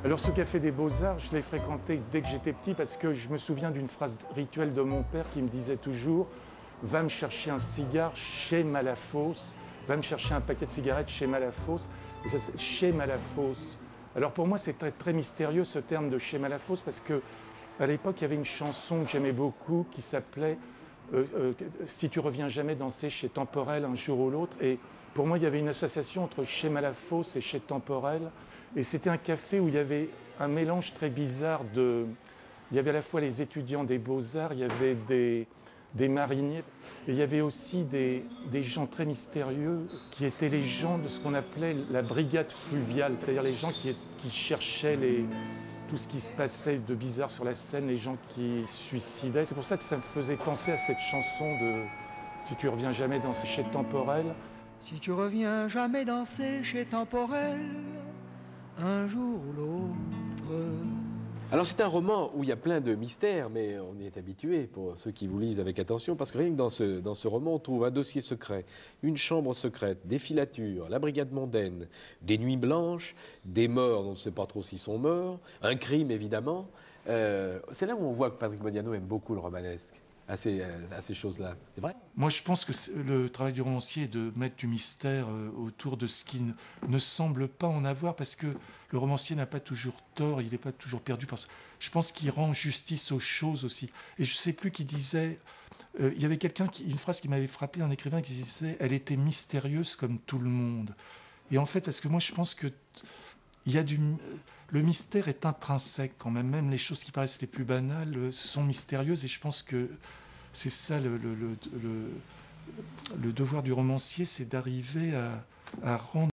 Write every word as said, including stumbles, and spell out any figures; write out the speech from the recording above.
Alors ce café des Beaux-Arts, je l'ai fréquenté dès que j'étais petit parce que je me souviens d'une phrase rituelle de mon père qui me disait toujours « Va me chercher un cigare chez Malafosse, va me chercher un paquet de cigarettes chez Malafosse. » Et ça, c'est chez Malafosse. Alors pour moi, c'est très, très mystérieux ce terme de chez Malafosse parce que à l'époque, il y avait une chanson que j'aimais beaucoup qui s'appelait euh, euh, « Si tu reviens jamais danser chez Temporel un jour ou l'autre ». Et pour moi, il y avait une association entre chez Malafosse et chez Temporel. Et c'était un café où il y avait un mélange très bizarre de... Il y avait à la fois les étudiants des Beaux-Arts, il y avait des, des mariniers, et il y avait aussi des, des gens très mystérieux qui étaient les gens de ce qu'on appelait la brigade fluviale, c'est-à-dire les gens qui, qui cherchaient les, tout ce qui se passait de bizarre sur la scène, les gens qui se suicidaient. C'est pour ça que ça me faisait penser à cette chanson de « Si tu reviens jamais danser chez Temporel ». Si tu reviens jamais danser chez Temporel, un jour ou l'autre. Alors c'est un roman où il y a plein de mystères, mais on y est habitué pour ceux qui vous lisent avec attention, parce que rien que dans ce, dans ce roman, on trouve un dossier secret, une chambre secrète, des filatures, la brigade mondaine, des nuits blanches, des morts dont on ne sait pas trop s'ils sont morts, un crime évidemment. Euh, c'est là où on voit que Patrick Modiano aime beaucoup le romanesque. À ces, à ces choses-là. C'est vrai? Moi, je pense que le travail du romancier est de mettre du mystère autour de ce qui ne, ne semble pas en avoir, parce que le romancier n'a pas toujours tort, il n'est pas toujours perdu. Parce que je pense qu'il rend justice aux choses aussi. Et je ne sais plus qui disait... Euh, il y avait quelqu'un, qui, une phrase qui m'avait frappé, un écrivain qui disait « Elle était mystérieuse comme tout le monde ». Et en fait, parce que moi, je pense que... Il y a du, le mystère est intrinsèque quand même. Même les choses qui paraissent les plus banales sont mystérieuses. Et je pense que c'est ça le, le, le, le, le devoir du romancier, c'est d'arriver à, à rendre